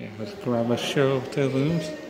Yeah, let's grab a show of the looms.